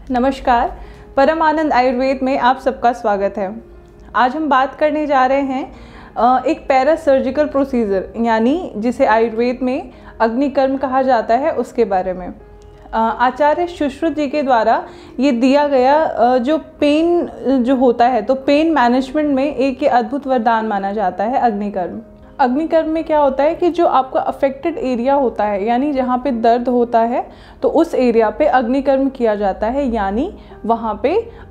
नमस्कार, परम आनंद आयुर्वेद में आप सबका स्वागत है। आज हम बात करने जा रहे हैं एक पैरा सर्जिकल प्रोसीजर यानी जिसे आयुर्वेद में अग्निकर्म कहा जाता है उसके बारे में। आचार्य सुश्रुत जी के द्वारा ये दिया गया जो पेन जो होता है तो पेन मैनेजमेंट में एक ये अद्भुत वरदान माना जाता है अग्निकर्म। अग्निकर्म में क्या होता है कि जो आपका अफेक्टेड एरिया होता है यानी जहाँ पे दर्द होता है तो उस एरिया पे अग्निकर्म किया जाता है, यानी वहाँ पे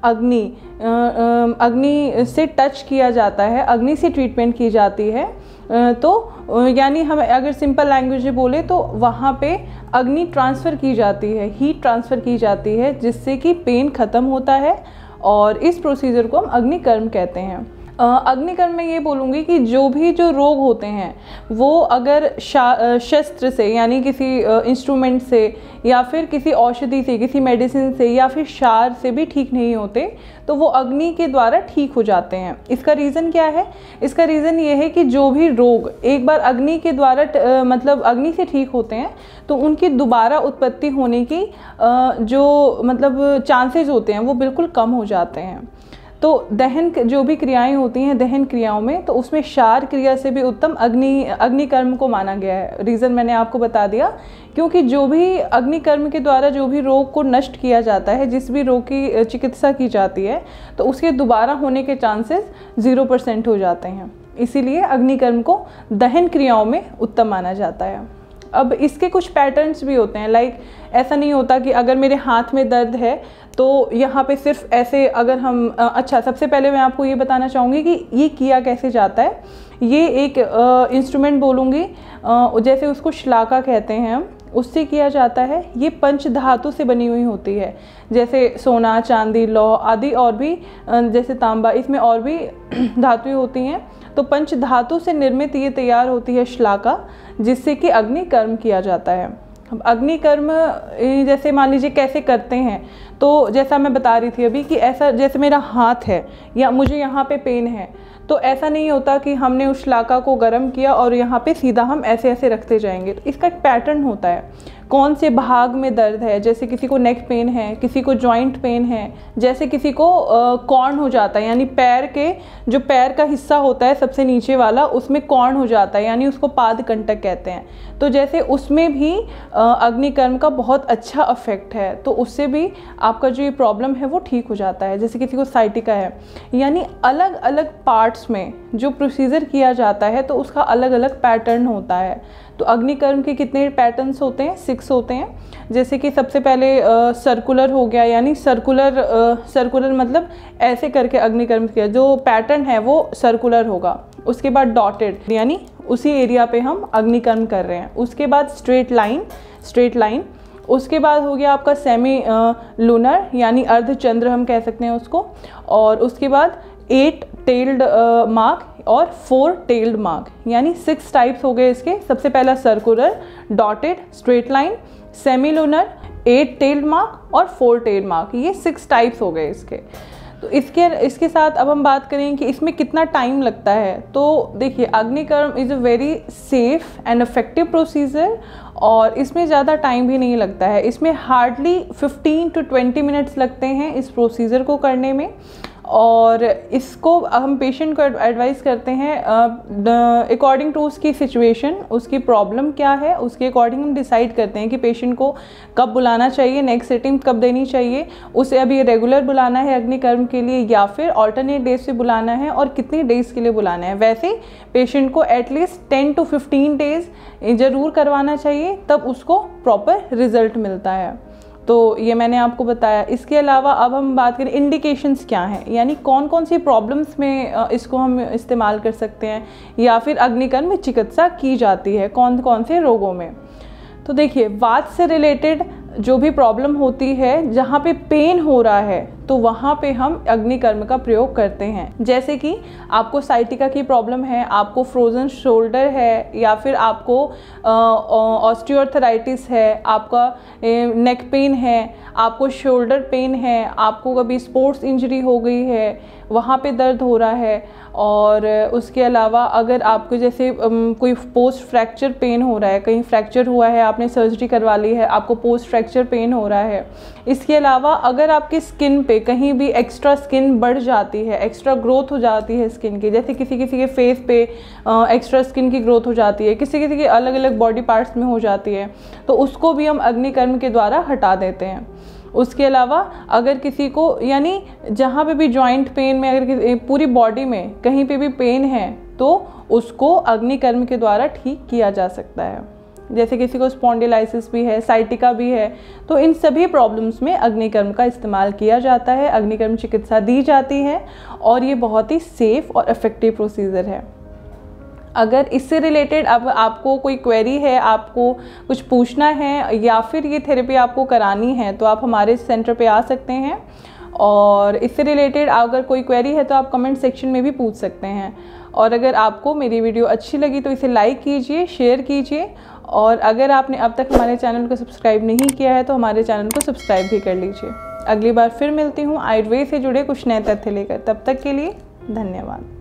अग्नि से टच किया जाता है, अग्नि से ट्रीटमेंट की जाती है। तो यानी हम अगर सिंपल लैंग्वेज में बोले तो वहाँ पे अग्नि ट्रांसफ़र की जाती है, हीट ट्रांसफ़र की जाती है, जिससे कि पेन ख़त्म होता है और इस प्रोसीजर को हम अग्निकर्म कहते हैं। अग्निकर्म में ये बोलूँगी कि जो रोग होते हैं वो अगर शस्त्र से यानी किसी इंस्ट्रूमेंट से या फिर किसी औषधि से, किसी मेडिसिन से या फिर क्षार से भी ठीक नहीं होते तो वो अग्नि के द्वारा ठीक हो जाते हैं। इसका रीज़न क्या है? इसका रीज़न ये है कि जो भी रोग एक बार अग्नि के द्वारा मतलब अग्नि से ठीक होते हैं तो उनकी दोबारा उत्पत्ति होने की जो मतलब चांसेस होते हैं वो बिल्कुल कम हो जाते हैं। तो दहन जो भी क्रियाएं होती हैं दहन क्रियाओं में, तो उसमें क्षार क्रिया से भी उत्तम अग्निकर्म को माना गया है। रीज़न मैंने आपको बता दिया, क्योंकि जो भी अग्निकर्म के द्वारा जो भी रोग को नष्ट किया जाता है, जिस भी रोग की चिकित्सा की जाती है तो उसके दोबारा होने के चांसेस 0% हो जाते हैं। इसीलिए अग्निकर्म को दहन क्रियाओं में उत्तम माना जाता है। अब इसके कुछ पैटर्न्स भी होते हैं, लाइक ऐसा नहीं होता कि अगर मेरे हाथ में दर्द है तो यहाँ पे सिर्फ ऐसे अगर हम अच्छा, सबसे पहले मैं आपको ये बताना चाहूँगी कि ये किया कैसे जाता है। ये एक इंस्ट्रूमेंट बोलूँगी, जैसे उसको श्लाका कहते हैं हम, उससे किया जाता है। ये पंच धातु से बनी हुई होती है, जैसे सोना, चांदी, लौह आदि, और भी जैसे तांबा, इसमें और भी धातुएं होती हैं। तो पंच धातु से निर्मित ये तैयार होती है श्लाका, जिससे कि अग्निकर्म किया जाता है। अब अग्निकर्म जैसे मान लीजिए कैसे करते हैं, तो जैसा मैं बता रही थी अभी कि ऐसा जैसे मेरा हाथ है या मुझे यहाँ पे पेन है, तो ऐसा नहीं होता कि हमने उस श्लाका को गर्म किया और यहाँ पे सीधा हम ऐसे ऐसे रखते जाएंगे। तो इसका एक पैटर्न होता है, कौन से भाग में दर्द है, जैसे किसी को नेक पेन है, किसी को जॉइंट पेन है, जैसे किसी को कॉर्न हो जाता है यानी पैर के जो पैर का हिस्सा होता है सबसे नीचे वाला, उसमें कॉर्न हो जाता है यानी उसको पाद कंटक कहते हैं। तो जैसे उसमें भी अग्निकर्म का बहुत अच्छा इफेक्ट है, तो उससे भी आपका जो ये प्रॉब्लम है वो ठीक हो जाता है। जैसे किसी को साइटिका है, यानी अलग अलग पार्ट्स में जो प्रोसीजर किया जाता है तो उसका अलग अलग पैटर्न होता है। तो अग्निकर्म के कितने पैटर्न्स होते हैं? 6 होते हैं। जैसे कि सबसे पहले सर्कुलर हो गया, यानी सर्कुलर मतलब ऐसे करके अग्निकर्म किया, जो पैटर्न है वो सर्कुलर होगा। उसके बाद डॉटेड, यानी उसी एरिया पे हम अग्निकर्म कर रहे हैं। उसके बाद स्ट्रेट लाइन। उसके बाद हो गया आपका सेमी लूनर यानी अर्धचंद्र हम कह सकते हैं उसको। और उसके बाद 8 टेल्ड मार्क और 4 टेल्ड मार्क, यानी 6 टाइप्स हो गए इसके। सबसे पहला circular, dotted, straight line, semi lunar, 8 tailed mark और 4 टेल्ड मार्क, ये 6 टाइप्स हो गए इसके। तो इसके साथ अब हम बात करें कि इसमें कितना टाइम लगता है। तो देखिए, अग्निकर्म is a very safe and effective procedure और इसमें ज़्यादा टाइम भी नहीं लगता है। इसमें हार्डली 15 to 20 मिनट्स लगते हैं इस प्रोसीजर को करने में। और इसको हम पेशेंट को एडवाइस करते हैं अकॉर्डिंग टू उसकी सिचुएशन, उसकी प्रॉब्लम क्या है, उसके अकॉर्डिंग हम डिसाइड करते हैं कि पेशेंट को कब बुलाना चाहिए, नेक्स्ट सिटिंग कब देनी चाहिए, उसे अभी रेगुलर बुलाना है अग्निकर्म के लिए या फिर ऑल्टरनेट डेज से बुलाना है और कितने डेज़ के लिए बुलाना है। वैसे पेशेंट को एटलीस्ट 10 to 15 डेज़ ज़रूर करवाना चाहिए, तब उसको प्रॉपर रिजल्ट मिलता है। तो ये मैंने आपको बताया। इसके अलावा अब हम बात करें इंडिकेशंस क्या हैं, यानी कौन कौन सी प्रॉब्लम्स में इसको हम इस्तेमाल कर सकते हैं या फिर अग्निकर्म में चिकित्सा की जाती है कौन कौन से रोगों में। तो देखिए, वात से रिलेटेड जो भी प्रॉब्लम होती है, जहाँ पे पेन हो रहा है तो वहाँ पे हम अग्निकर्म का प्रयोग करते हैं। जैसे कि आपको साइटिका की प्रॉब्लम है, आपको फ्रोज़न शोल्डर है या फिर आपको ऑस्टियोआर्थराइटिस है, आपका नेक पेन है, आपको शोल्डर पेन है, आपको कभी स्पोर्ट्स इंजरी हो गई है, वहाँ पे दर्द हो रहा है, और उसके अलावा अगर आपको जैसे कोई पोस्ट फ्रैक्चर पेन हो रहा है, कहीं फ्रैक्चर हुआ है, आपने सर्जरी करवा ली है, आपको पोस्ट फ्रैक्चर पेन हो रहा है। इसके अलावा अगर आपकी स्किन पे कहीं भी एक्स्ट्रा स्किन बढ़ जाती है, एक्स्ट्रा ग्रोथ हो जाती है स्किन की, जैसे किसी किसी के फेस पे एक्स्ट्रा स्किन की ग्रोथ हो जाती है, किसी किसी के अलग अलग बॉडी पार्ट्स में हो जाती है, तो उसको भी हम अग्निकर्म के द्वारा हटा देते हैं। उसके अलावा अगर किसी को यानी जहाँ पे भी जॉइंट पेन में, अगर पूरी बॉडी में कहीं पे भी पेन है तो उसको अग्निकर्म के द्वारा ठीक किया जा सकता है। जैसे किसी को स्पॉन्डिलाइसिस भी है, साइटिका भी है, तो इन सभी प्रॉब्लम्स में अग्निकर्म का इस्तेमाल किया जाता है, अग्निकर्म चिकित्सा दी जाती है, और ये बहुत ही सेफ और इफ़ेक्टिव प्रोसीजर है। अगर इससे रिलेटेड अब आपको कोई क्वेरी है, आपको कुछ पूछना है, या फिर ये थेरेपी आपको करानी है, तो आप हमारे सेंटर पे आ सकते हैं, और इससे रिलेटेड अगर कोई क्वेरी है तो आप कमेंट सेक्शन में भी पूछ सकते हैं। और अगर आपको मेरी वीडियो अच्छी लगी तो इसे लाइक कीजिए, शेयर कीजिए, और अगर आपने अब तक हमारे चैनल को सब्सक्राइब नहीं किया है तो हमारे चैनल को सब्सक्राइब भी कर लीजिए। अगली बार फिर मिलती हूँ आयुर्वेद से जुड़े कुछ नए तथ्य लेकर। तब तक के लिए धन्यवाद।